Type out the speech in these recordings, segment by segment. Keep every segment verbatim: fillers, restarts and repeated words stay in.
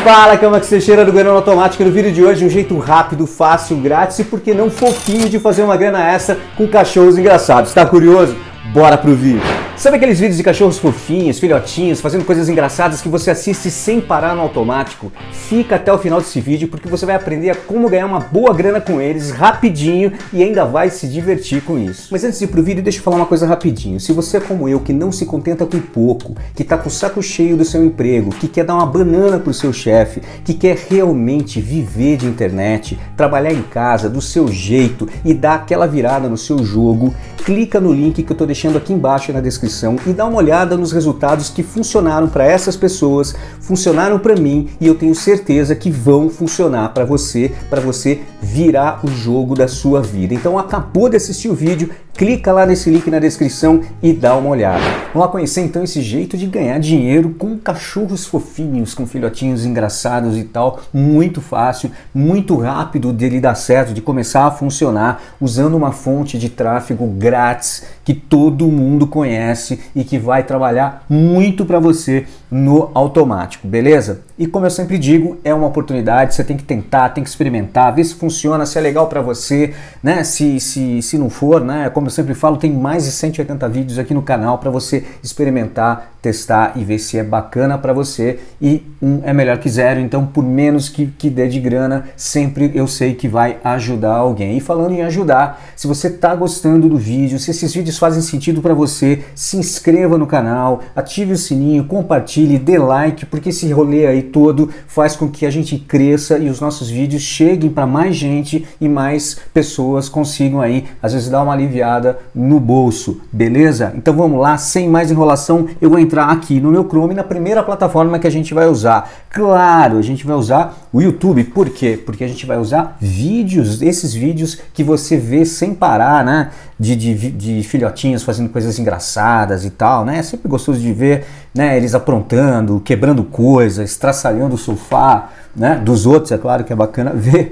Fala, Camax Teixeira do Ganhando Automático. No vídeo de hoje, um jeito rápido, fácil, grátis e, por que não, fofinho de fazer uma grana extra com cachorros engraçados. Tá curioso? Bora pro vídeo! Sabe aqueles vídeos de cachorros fofinhos, filhotinhos, fazendo coisas engraçadas que você assiste sem parar no automático? Fica até o final desse vídeo porque você vai aprender a como ganhar uma boa grana com eles rapidinho e ainda vai se divertir com isso. Mas antes de ir pro vídeo, deixa eu falar uma coisa rapidinho. Se você é como eu, que não se contenta com pouco, que tá com o saco cheio do seu emprego, que quer dar uma banana pro seu chefe, que quer realmente viver de internet, trabalhar em casa do seu jeito e dar aquela virada no seu jogo, clica no link que eu tô deixando aqui embaixo na descrição e dá uma olhada nos resultados que funcionaram para essas pessoas, funcionaram para mim e eu tenho certeza que vão funcionar para você, para você virar o jogo da sua vida. Então acabou de assistir o vídeo, clica lá nesse link na descrição e dá uma olhada. Vamos lá conhecer então esse jeito de ganhar dinheiro com cachorros fofinhos, com filhotinhos engraçados e tal, muito fácil, muito rápido dele dar certo, de começar a funcionar, usando uma fonte de tráfego grátis que todo mundo conhece e que vai trabalhar muito para você no automático, beleza? E como eu sempre digo, é uma oportunidade, você tem que tentar, tem que experimentar, ver se funciona, se é legal para você, né? Se, se, se não for, né? Como eu sempre falo, tem mais de cento e oitenta vídeos aqui no canal para você experimentar, testar e ver se é bacana para você. E um é melhor que zero, então por menos que, que dê de grana, sempre eu sei que vai ajudar alguém. E falando em ajudar, se você tá gostando do vídeo, se esses vídeos fazem sentido para você, se inscreva no canal, ative o sininho, compartilhe, dê like, porque esse rolê aí todo faz com que a gente cresça e os nossos vídeos cheguem para mais gente e mais pessoas consigam aí, às vezes, dar uma aliviada no bolso, beleza? Então vamos lá, sem mais enrolação, eu vou entrar aqui no meu Chrome, na primeira plataforma que a gente vai usar. Claro, a gente vai usar o YouTube. Por quê? Porque a gente vai usar vídeos, esses vídeos que você vê sem parar, né? De, de, de filhotinhos fazendo coisas engraçadas e tal, né? É sempre gostoso de ver, né? Eles aprontando, quebrando coisas, estraçalhando o sofá, né? Dos outros, é claro que é bacana ver.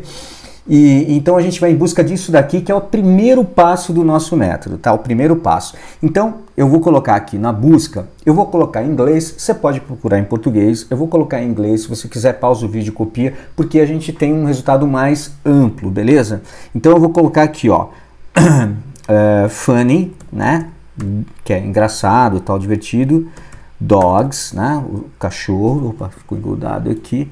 E então a gente vai em busca disso daqui, que é o primeiro passo do nosso método, tá? O primeiro passo. Então eu vou colocar aqui na busca, eu vou colocar em inglês, você pode procurar em português, eu vou colocar em inglês, se você quiser pausa o vídeo e copia, porque a gente tem um resultado mais amplo, beleza? Então eu vou colocar aqui, ó, uh, funny, né? Que é engraçado, tal, divertido, dogs, né? O cachorro, opa, ficou engodado aqui.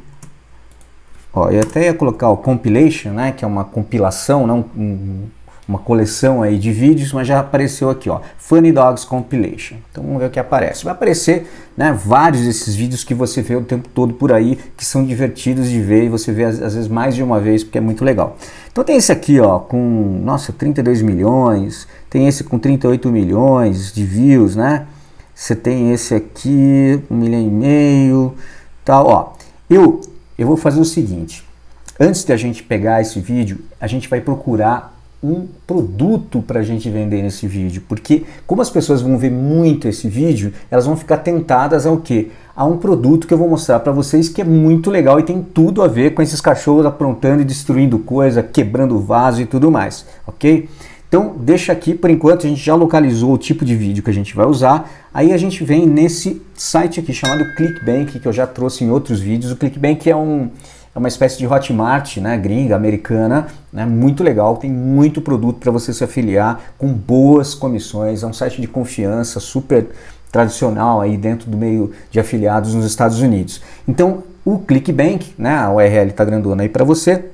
Ó, eu até ia colocar o compilation, né, que é uma compilação, não, um, uma coleção aí de vídeos, mas já apareceu aqui, ó, Funny Dogs Compilation. Então vamos ver o que aparece. Vai aparecer, né, vários desses vídeos que você vê o tempo todo por aí, que são divertidos de ver e você vê às, às vezes mais de uma vez, porque é muito legal. Então tem esse aqui, ó, com, nossa, trinta e dois milhões, tem esse com trinta e oito milhões de views, né? Você tem esse aqui, um milhão e meio, tal, ó. Eu Eu vou fazer o seguinte, antes de a gente pegar esse vídeo, a gente vai procurar um produto para a gente vender nesse vídeo, porque como as pessoas vão ver muito esse vídeo, elas vão ficar tentadas ao quê? A um produto que eu vou mostrar para vocês que é muito legal e tem tudo a ver com esses cachorros aprontando e destruindo coisa, quebrando vaso e tudo mais, ok? Então deixa aqui, por enquanto a gente já localizou o tipo de vídeo que a gente vai usar, aí a gente vem nesse site aqui chamado ClickBank, que eu já trouxe em outros vídeos. O ClickBank é, um, é uma espécie de Hotmart, né, gringa, americana, né, muito legal, tem muito produto para você se afiliar com boas comissões, é um site de confiança, super tradicional aí dentro do meio de afiliados nos Estados Unidos. Então o ClickBank, né, a U R L está grandona aí para você,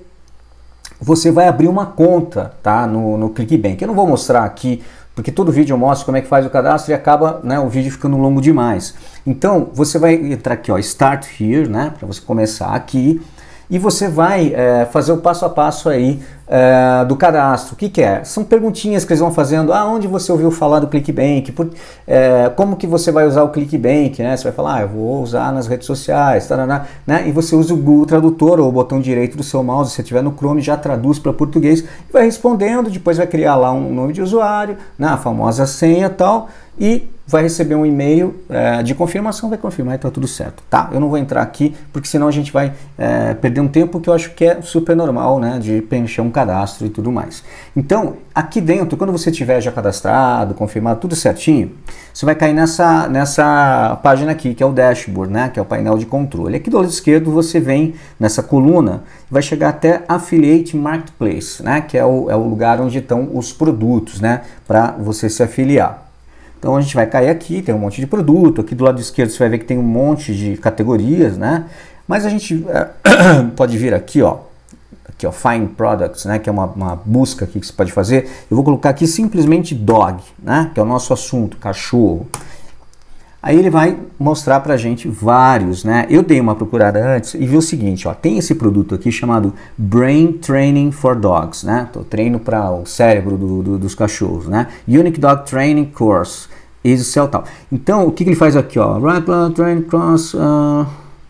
você vai abrir uma conta, tá, no, no ClickBank. Eu não vou mostrar aqui, porque todo vídeo eu mostro como é que faz o cadastro e acaba, né, o vídeo ficando longo demais. Então, você vai entrar aqui, ó, Start Here, né, para você começar aqui, e você vai é, fazer o passo a passo aí é, do cadastro. O que que é? São perguntinhas que eles vão fazendo. Ah, onde você ouviu falar do ClickBank? Por, é, como que você vai usar o ClickBank? Né? Você vai falar, ah, eu vou usar nas redes sociais, tarará, né? E você usa o Google Tradutor ou o botão direito do seu mouse, se você estiver no Chrome, já traduz para português e vai respondendo, depois vai criar lá um nome de usuário, né? A famosa senha e tal, e vai receber um e-mail é, de confirmação, vai confirmar e tá tudo certo, tá? Eu não vou entrar aqui, porque senão a gente vai é, perder um tempo que eu acho que é super normal, né? De preencher um cadastro. cadastro e tudo mais. Então, aqui dentro, quando você tiver já cadastrado, confirmado, tudo certinho, você vai cair nessa, nessa página aqui, que é o dashboard, né? Que é o painel de controle. Aqui do lado esquerdo você vem nessa coluna, vai chegar até Affiliate Marketplace, né? Que é o, é o lugar onde estão os produtos, né? Para você se afiliar. Então a gente vai cair aqui, tem um monte de produto, aqui do lado esquerdo você vai ver que tem um monte de categorias, né? Mas a gente é, pode vir aqui, ó, aqui, ó, Find Products, né? Que é uma, uma busca aqui que você pode fazer. Eu vou colocar aqui simplesmente Dog, né? Que é o nosso assunto, cachorro. Aí ele vai mostrar pra gente vários, né? Eu dei uma procurada antes e vi o seguinte, ó, tem esse produto aqui chamado Brain Training for Dogs, né? Então, treino para o cérebro do, do, dos cachorros, né? Unique Dog Training Course, Easy Sell tal. Então, o que, que ele faz aqui, ó? Right Blood Training Course, uh...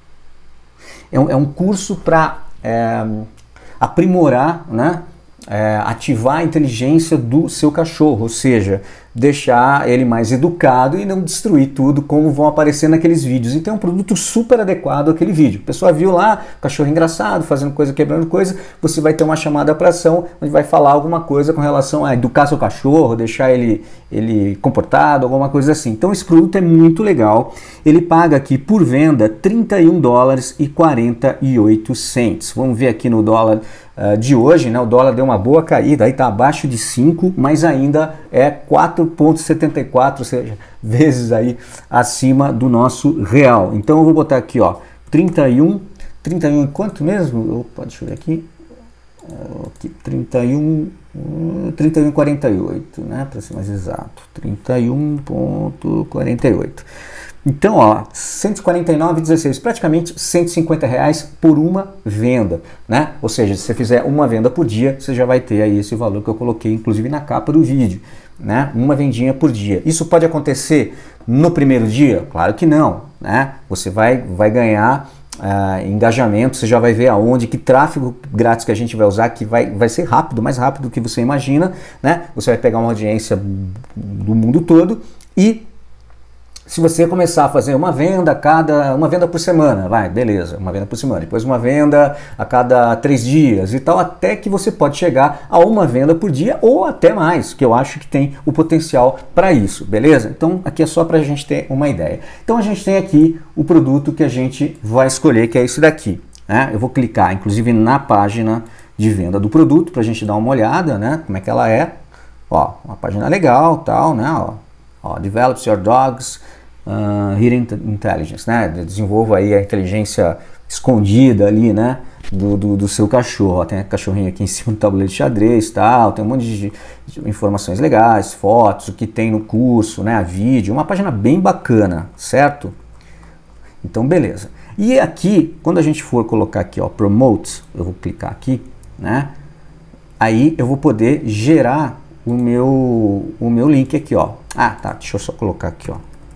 é, um, é um curso para é, aprimorar, né? É, ativar a inteligência do seu cachorro, ou seja, deixar ele mais educado e não destruir tudo como vão aparecer naqueles vídeos. Então é um produto super adequado àquele vídeo. A pessoa viu lá, cachorro engraçado, fazendo coisa, quebrando coisa, você vai ter uma chamada para ação, onde vai falar alguma coisa com relação a educar seu cachorro, deixar ele, ele comportado, alguma coisa assim. Então esse produto é muito legal. Ele paga aqui por venda trinta e um dólares e quarenta e oito centavos. Vamos ver aqui no dólar uh, de hoje, né? O dólar deu uma boa caída, aí está abaixo de cinco, mas ainda é quatro vírgula setenta e quatro, ou seja, vezes aí acima do nosso real. Então eu vou botar aqui, ó, trinta e um, trinta e um quanto mesmo? Opa, deixa eu ver aqui. Aqui trinta e um, trinta e um vírgula quarenta e oito, né, para ser mais exato. trinta e um vírgula quarenta e oito. Então, ó, cento e quarenta e nove vírgula dezesseis, praticamente cento e cinquenta reais por uma venda, né? Ou seja, se você fizer uma venda por dia, você já vai ter aí esse valor que eu coloquei, inclusive, na capa do vídeo, né? Uma vendinha por dia. Isso pode acontecer no primeiro dia? Claro que não, né? Você vai, vai ganhar uh, engajamento, você já vai ver aonde, que tráfego grátis que a gente vai usar, que vai, vai ser rápido, mais rápido do que você imagina, né? Você vai pegar uma audiência do mundo todo e se você começar a fazer uma venda a cada, uma venda por semana, vai, beleza, uma venda por semana, depois uma venda a cada três dias e tal, até que você pode chegar a uma venda por dia ou até mais, que eu acho que tem o potencial para isso, beleza? Então aqui é só para a gente ter uma ideia. Então a gente tem aqui o produto que a gente vai escolher, que é esse daqui, né? Eu vou clicar, inclusive, na página de venda do produto para a gente dar uma olhada, né? Como é que ela é? Ó, uma página legal, tal, né? Ó, ó, Develops Your Dogs Uh, Hidden Intelligence, né? Desenvolva aí a inteligência escondida ali, né? Do, do, do seu cachorro. Ó, tem a cachorrinho aqui em cima do tabuleiro de xadrez, tal. Tem um monte de, de informações legais, fotos, o que tem no curso, né? A vídeo, uma página bem bacana, certo? Então, beleza. E aqui, quando a gente for colocar aqui, ó, Promote, eu vou clicar aqui, né? Aí eu vou poder gerar o meu, o meu link aqui, ó. Ah, tá. Deixa eu só colocar aqui, ó.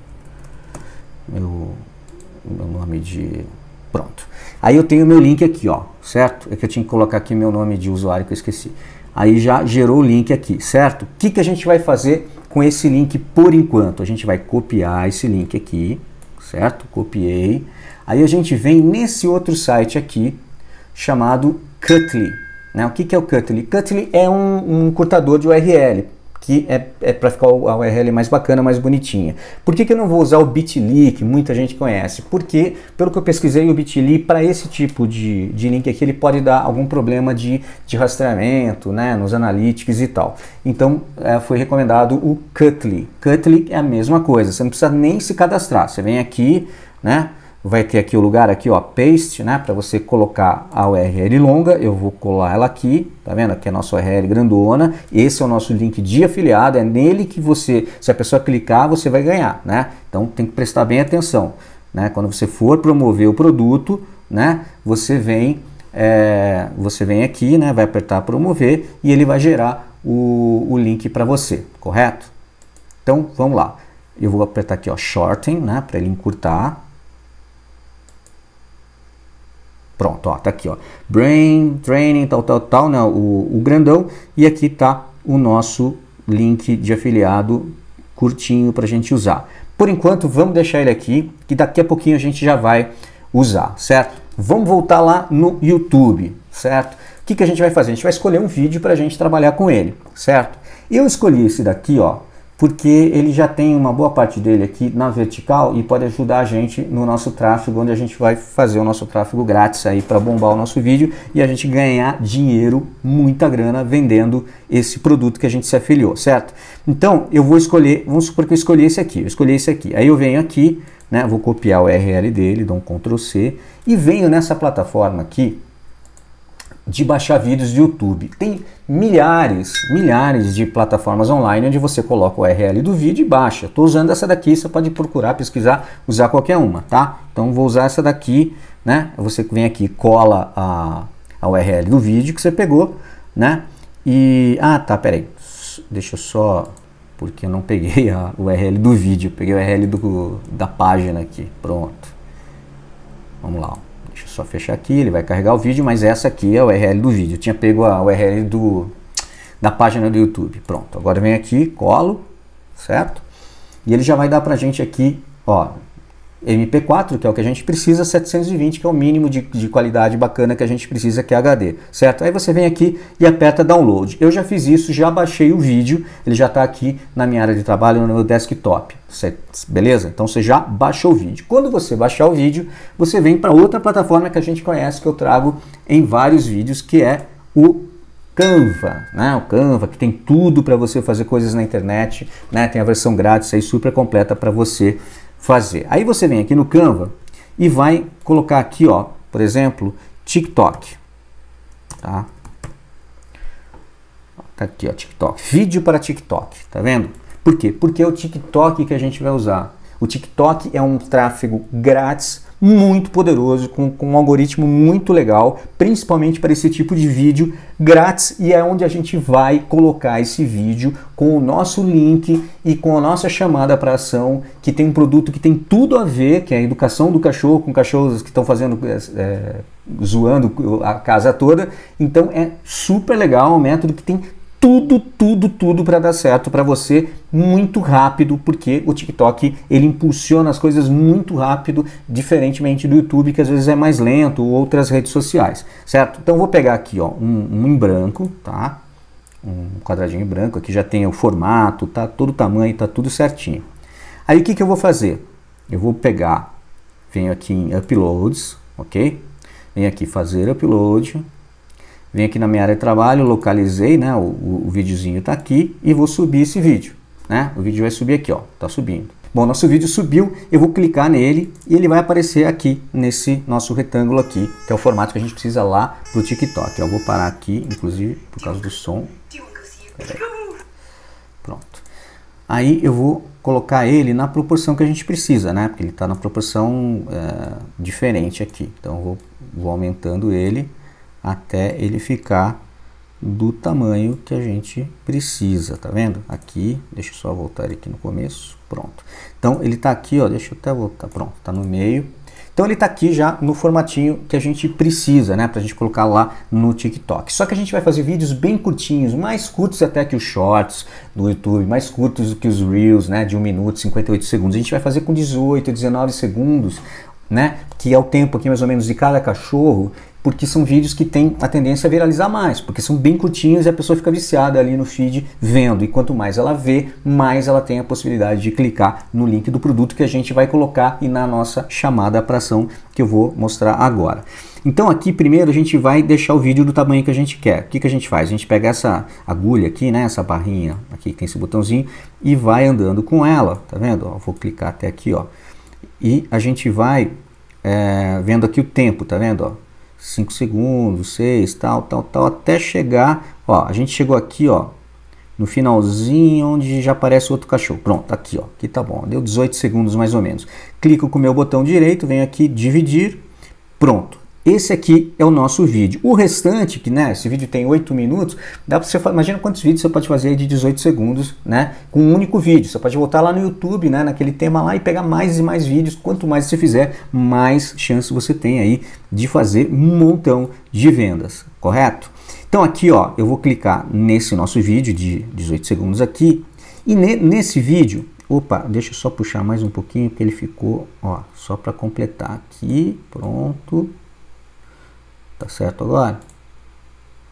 Meu, meu nome de... Pronto. Aí eu tenho meu link aqui, ó, certo? É que eu tinha que colocar aqui meu nome de usuário que eu esqueci. Aí já gerou o link aqui, certo? O que, que a gente vai fazer com esse link por enquanto? A gente vai copiar esse link aqui, certo? Copiei. Aí a gente vem nesse outro site aqui, chamado Cutly, né? O que, que é o Cutly? Cutly é um, um curtador de U R L, que é, é para ficar a U R L mais bacana, mais bonitinha. Por que, que eu não vou usar o bit ponto l y, que muita gente conhece? Porque, pelo que eu pesquisei, o bit ponto l y, para esse tipo de, de link aqui, ele pode dar algum problema de, de rastreamento, né, nos analytics e tal. Então, é, foi recomendado o Cutly. Cutly é a mesma coisa, você não precisa nem se cadastrar. Você vem aqui, né, vai ter aqui o lugar aqui, ó, paste, né, para você colocar a U R L longa. Eu vou colar ela aqui, tá vendo? Aqui é a nossa U R L grandona. Esse é o nosso link de afiliado, é nele que você, se a pessoa clicar, você vai ganhar, né? Então tem que prestar bem atenção, né? Quando você for promover o produto, né, você vem, é, você vem aqui, né, vai apertar promover e ele vai gerar o, o link para você, correto? Então vamos lá. Eu vou apertar aqui, ó, shorten, né, para ele encurtar. Pronto, ó, tá aqui, ó, Brain Training, tal, tal, tal, né, o, o grandão, e aqui tá o nosso link de afiliado curtinho pra gente usar. Por enquanto, vamos deixar ele aqui, que daqui a pouquinho a gente já vai usar, certo? Vamos voltar lá no YouTube, certo? O que, que a gente vai fazer? A gente vai escolher um vídeo para a gente trabalhar com ele, certo? Eu escolhi esse daqui, ó, porque ele já tem uma boa parte dele aqui na vertical e pode ajudar a gente no nosso tráfego, onde a gente vai fazer o nosso tráfego grátis aí para bombar o nosso vídeo e a gente ganhar dinheiro, muita grana, vendendo esse produto que a gente se afiliou, certo? Então, eu vou escolher, vamos supor que eu escolhi esse aqui, eu escolhi esse aqui, aí eu venho aqui, né, vou copiar o U R L dele, dou um control C e venho nessa plataforma aqui de baixar vídeos do YouTube. Tem milhares, milhares de plataformas online onde você coloca o U R L do vídeo e baixa. Estou usando essa daqui, você pode procurar, pesquisar, usar qualquer uma, tá? Então vou usar essa daqui, né? Você vem aqui, cola a, a U R L do vídeo que você pegou, né? E, ah tá, peraí, deixa eu só, porque eu não peguei a U R L do vídeo, eu peguei o U R L do, da página aqui, pronto. Vamos lá, ó. Deixa eu só fechar aqui, ele vai carregar o vídeo, mas essa aqui é a U R L do vídeo. Eu tinha pego a U R L do, da página do YouTube. Pronto, agora vem aqui, colo, certo? E ele já vai dar pra gente aqui, ó, M P quatro, que é o que a gente precisa, setecentos e vinte, que é o mínimo de, de qualidade bacana que a gente precisa, que é H D, certo? Aí você vem aqui e aperta download. Eu já fiz isso, já baixei o vídeo, ele já está aqui na minha área de trabalho, no meu desktop, beleza? Então você já baixou o vídeo. Quando você baixar o vídeo, você vem para outra plataforma que a gente conhece, que eu trago em vários vídeos, que é o Canva, né? O Canva, que tem tudo para você fazer coisas na internet, né? Tem a versão grátis aí super completa para você fazer. Aí você vem aqui no Canva e vai colocar aqui, ó, por exemplo, TikTok, tá? Tá aqui, ó, TikTok, vídeo para TikTok, tá vendo? Por quê? Porque é o TikTok que a gente vai usar. O TikTok é um tráfego grátis muito poderoso, com, com um algoritmo muito legal, principalmente para esse tipo de vídeo grátis, e é onde a gente vai colocar esse vídeo com o nosso link e com a nossa chamada para ação, que tem um produto que tem tudo a ver, que é a educação do cachorro, com cachorros que estão fazendo, é, zoando a casa toda. Então é super legal, é um método que tem tudo, tudo, tudo para dar certo para você muito rápido, porque o TikTok ele impulsiona as coisas muito rápido, diferentemente do YouTube, que às vezes é mais lento, ou outras redes sociais, certo? Então eu vou pegar aqui, ó, um, um em branco, tá? Um quadradinho em branco, aqui já tem o formato, tá? Todo o tamanho, tá tudo certinho. Aí o que que eu vou fazer? Eu vou pegar, venho aqui em Uploads, ok? Venho aqui fazer Upload. Venho aqui na minha área de trabalho, localizei, né, o, o, o videozinho está aqui e vou subir esse vídeo, né? O vídeo vai subir aqui, ó, tá subindo. Bom, nosso vídeo subiu, eu vou clicar nele e ele vai aparecer aqui nesse nosso retângulo aqui, que é o formato que a gente precisa lá pro TikTok. Eu vou parar aqui, inclusive, por causa do som. Pronto. Aí eu vou colocar ele na proporção que a gente precisa, né? Porque ele está na proporção é, diferente aqui. Então eu vou, vou aumentando ele até ele ficar do tamanho que a gente precisa, tá vendo? Aqui, deixa eu só voltar ele aqui no começo, pronto. Então ele tá aqui, ó, deixa eu até voltar, pronto, tá no meio. Então ele tá aqui já no formatinho que a gente precisa, né, pra gente colocar lá no TikTok. Só que a gente vai fazer vídeos bem curtinhos, mais curtos até que os shorts do YouTube, mais curtos do que os Reels, né, de um minuto, cinquenta e oito segundos. A gente vai fazer com dezoito, dezenove segundos, né, que é o tempo aqui mais ou menos de cada cachorro, porque são vídeos que têm a tendência a viralizar mais, porque são bem curtinhos e a pessoa fica viciada ali no feed vendo, e quanto mais ela vê, mais ela tem a possibilidade de clicar no link do produto que a gente vai colocar e na nossa chamada para ação que eu vou mostrar agora. Então aqui primeiro a gente vai deixar o vídeo do tamanho que a gente quer. O que, que a gente faz? A gente pega essa agulha aqui, né, essa barrinha aqui que tem esse botãozinho e vai andando com ela, tá vendo? Ó, vou clicar até aqui, ó, e a gente vai é, vendo aqui o tempo, tá vendo? Ó, cinco segundos, seis, tal, tal, tal, até chegar, ó, a gente chegou aqui, ó, no finalzinho onde já aparece outro cachorro. Pronto, aqui, ó, aqui tá bom, deu dezoito segundos mais ou menos. Clico com o meu botão direito, venho aqui, dividir, pronto. Esse aqui é o nosso vídeo. O restante, que, né, esse vídeo tem oito minutos, dá para você, imagina quantos vídeos você pode fazer aí de dezoito segundos, né, com um único vídeo. Você pode voltar lá no YouTube, né, naquele tema lá e pegar mais e mais vídeos. Quanto mais você fizer, mais chance você tem aí de fazer um montão de vendas, correto? Então aqui, ó, eu vou clicar nesse nosso vídeo de dezoito segundos aqui e ne nesse vídeo, opa, deixa eu só puxar mais um pouquinho porque ele ficou, ó, só para completar aqui, pronto. Tá certo agora?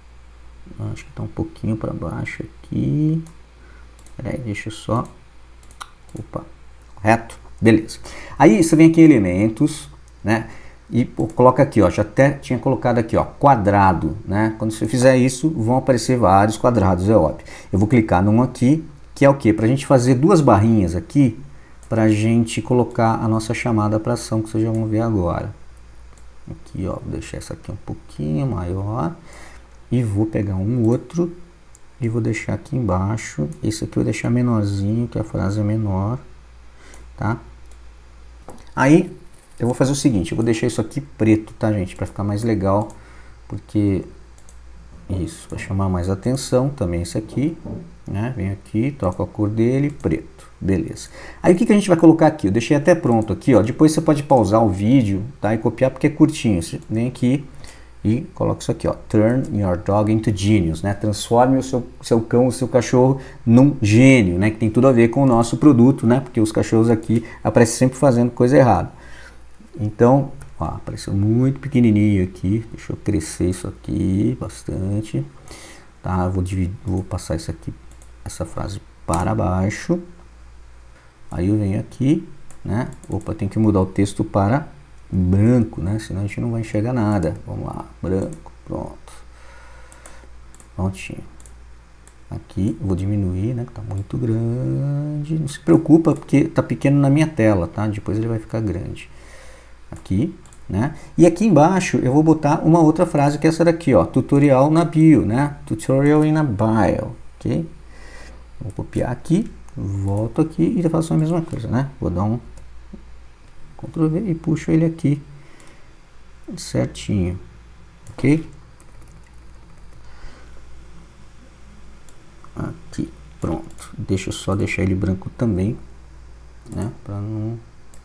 Acho que está um pouquinho para baixo aqui. Peraí, deixa eu só. Opa, correto? Beleza. Aí você vem aqui em elementos, né? E pô, coloca aqui, ó. Já até tinha colocado aqui, ó, quadrado, né? Quando você fizer isso, vão aparecer vários quadrados, é óbvio. Eu vou clicar num aqui, que é o que? Para a gente fazer duas barrinhas aqui, para a gente colocar a nossa chamada para ação, que vocês já vão ver agora. Aqui, ó, vou deixar essa aqui um pouquinho maior. E vou pegar um outro e vou deixar aqui embaixo. Esse aqui eu vou deixar menorzinho, que a frase é menor, tá? Aí eu vou fazer o seguinte, eu vou deixar isso aqui preto, tá, gente? Para ficar mais legal, porque isso vai chamar mais atenção. Também esse aqui, né? Vem aqui, troco a cor dele, preto, beleza. Aí o que que a gente vai colocar aqui? Eu deixei até pronto aqui, ó. Depois você pode pausar o vídeo, tá? E copiar porque é curtinho. Você vem aqui e coloca isso aqui, ó. Turn your dog into genius, né? Transforme o seu, seu cão, o seu cachorro num gênio, né? Que tem tudo a ver com o nosso produto, né? Porque os cachorros aqui aparecem sempre fazendo coisa errada. Então, ó, apareceu muito pequenininho aqui. Deixa eu crescer isso aqui bastante, tá? Eu vou dividir, vou passar isso aqui, essa frase para baixo. Aí eu venho aqui, né? Opa, tem que mudar o texto para branco, né? Senão a gente não vai enxergar nada. Vamos lá, branco, pronto. Prontinho. Aqui, vou diminuir, né? Que tá muito grande. Não se preocupa, porque tá pequeno na minha tela, tá? Depois ele vai ficar grande. Aqui, né? E aqui embaixo eu vou botar uma outra frase, que é essa daqui, ó. Tutorial na bio, né? Tutorial in a bio, ok? Vou copiar aqui, volto aqui e faço a mesma coisa, né? Vou dar um Ctrl V e puxo ele aqui certinho, ok? Aqui, pronto. Deixa eu só deixar ele branco também, né? Para não,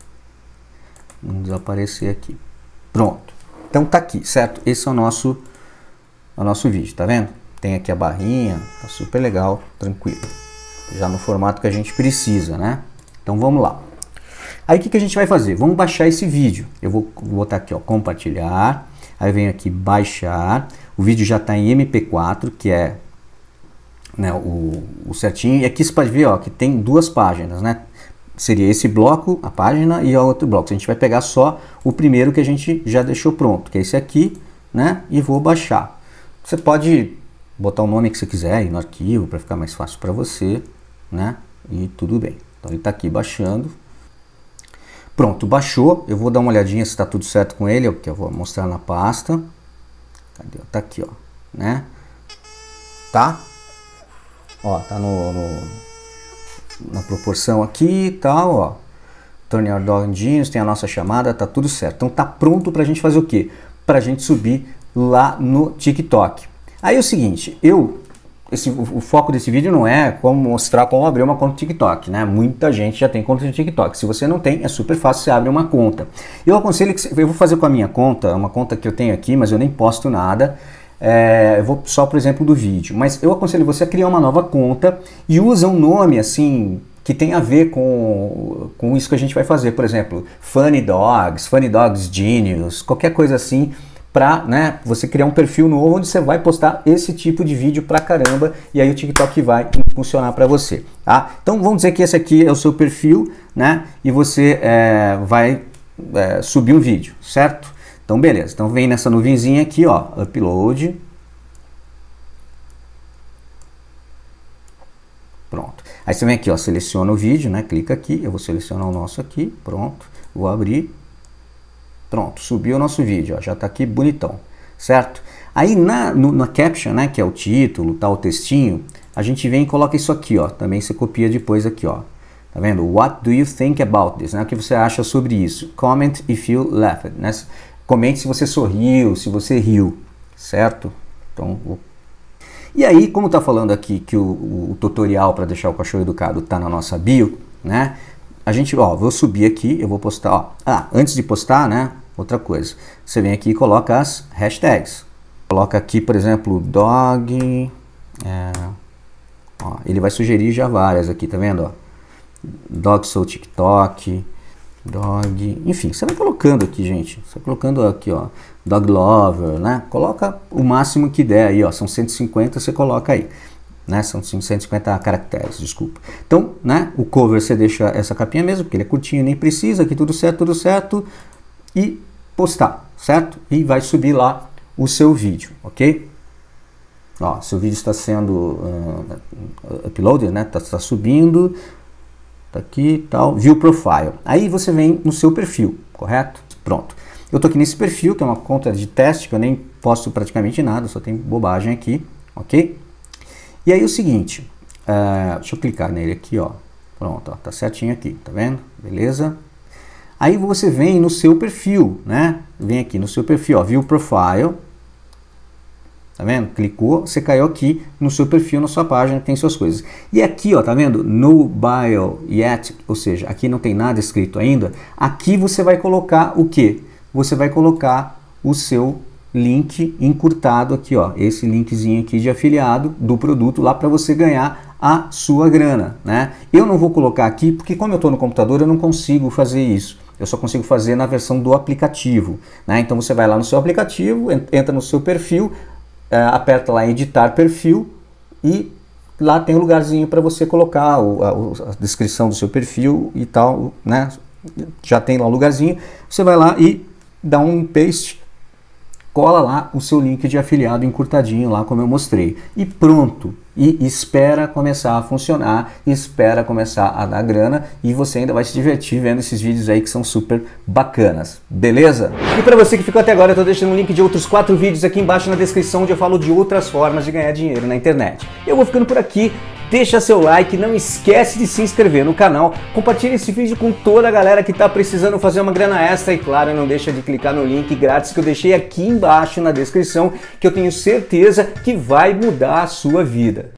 não desaparecer aqui. Pronto. Então tá aqui, certo? Esse é o nosso, é o nosso vídeo, tá vendo? Tem aqui a barrinha, tá super legal, tranquilo. Já no formato que a gente precisa, né? Então vamos lá. Aí o que que a gente vai fazer? Vamos baixar esse vídeo. Eu vou botar aqui, ó, compartilhar. Aí venho aqui baixar. O vídeo já está em M P quatro, que é, né, o, o certinho. E aqui você pode ver, ó, que tem duas páginas, né? Seria esse bloco, a página, e o outro bloco. A gente vai pegar só o primeiro que a gente já deixou pronto, que é esse aqui, né? E vou baixar. Você pode botar o nome que você quiser aí no arquivo para ficar mais fácil para você, né? E tudo bem. Então ele está aqui baixando. Pronto, baixou. Eu vou dar uma olhadinha se está tudo certo com ele, porque eu vou mostrar na pasta. Cadê? Tá aqui, ó, né? Tá? Ó, tá no, no na proporção aqui e tal, ó. Turn your dog in genius, tem a nossa chamada, tá tudo certo. Então tá pronto pra gente fazer o quê? Pra gente subir lá no TikTok. Aí é o seguinte, eu Esse, o, o foco desse vídeo não é como mostrar como abrir uma conta no TikTok, né? Muita gente já tem conta no TikTok. Se você não tem, é super fácil, você abre uma conta. Eu aconselho que eu vou fazer com a minha conta, uma conta que eu tenho aqui, mas eu nem posto nada. É, eu vou só, por exemplo, do vídeo. Mas eu aconselho você a criar uma nova conta e usa um nome assim que tem a ver com, com isso que a gente vai fazer. Por exemplo, Funny Dogs, Funny Dogs Genius, qualquer coisa assim, para, né, você criar um perfil novo onde você vai postar esse tipo de vídeo pra caramba e aí o TikTok vai funcionar para você, tá? Então vamos dizer que esse aqui é o seu perfil, né, e você é, vai é, subir um vídeo, certo? Então beleza, então vem nessa nuvenzinha aqui, ó, upload. Pronto. Aí você vem aqui, ó, seleciona o vídeo, né, clica aqui, eu vou selecionar o nosso aqui, pronto, vou abrir. Pronto, subiu o nosso vídeo, ó, já está aqui bonitão, certo? Aí na, no, na caption, né, que é o título, tá, o textinho, a gente vem e coloca isso aqui, ó, também você copia depois aqui, ó, tá vendo? What do you think about this? Né? O que você acha sobre isso? Comment if you laughed, né? Comente se você sorriu, se você riu, certo? Então, o... E aí, como tá falando aqui que o, o, o tutorial para deixar o cachorro educado tá na nossa bio, né? A gente, ó, vou subir aqui, eu vou postar, ó. Ah, antes de postar, né, outra coisa. Você vem aqui e coloca as hashtags. Coloca aqui, por exemplo, dog, é, ó, ele vai sugerir já várias aqui, tá vendo, ó? Dog Soul TikTok, Dog, enfim, você vai colocando aqui, gente. Você vai colocando aqui, ó, Dog Lover, né? Coloca o máximo que der aí, ó. São cento e cinquenta, você coloca aí, né? São cento e cinquenta caracteres, desculpa. Então, né? O cover você deixa essa capinha mesmo, porque ele é curtinho, nem precisa. Aqui tudo certo, tudo certo. E postar, certo? E vai subir lá o seu vídeo, ok? Ó, seu vídeo está sendo uh, uploaded, né? Tá, tá subindo. Tá aqui, tal, View Profile. Aí você vem no seu perfil, correto? Pronto. Eu tô aqui nesse perfil, que é uma conta de teste, que eu nem posto praticamente nada, só tem bobagem aqui, ok? E aí o seguinte, uh, deixa eu clicar nele aqui, ó. Pronto, ó, tá certinho aqui, tá vendo? Beleza? Aí você vem no seu perfil, né? Vem aqui no seu perfil, ó, View Profile. Tá vendo? Clicou, você caiu aqui no seu perfil, na sua página, que tem suas coisas. E aqui, ó, tá vendo? No bio yet, ou seja, aqui não tem nada escrito ainda. Aqui você vai colocar o quê? Você vai colocar o seu link encurtado aqui, ó. Esse linkzinho aqui de afiliado do produto lá para você ganhar a sua grana, né? Eu não vou colocar aqui porque como eu estou no computador eu não consigo fazer isso. Eu só consigo fazer na versão do aplicativo, né? Então você vai lá no seu aplicativo, entra no seu perfil, Uh, aperta lá em editar perfil e lá tem um lugarzinho para você colocar o, a, a descrição do seu perfil e tal, né? Já tem lá um lugarzinho, você vai lá e dá um paste, cola lá o seu link de afiliado encurtadinho lá como eu mostrei e pronto. E espera começar a funcionar, espera começar a dar grana e você ainda vai se divertir vendo esses vídeos aí que são super bacanas, beleza? E para você que ficou até agora, eu tô deixando um link de outros quatro vídeos aqui embaixo na descrição onde eu falo de outras formas de ganhar dinheiro na internet. Eu vou ficando por aqui, deixa seu like, não esquece de se inscrever no canal, compartilha esse vídeo com toda a galera que tá precisando fazer uma grana extra e claro, não deixa de clicar no link grátis que eu deixei aqui embaixo na descrição que eu tenho certeza que vai mudar a sua vida.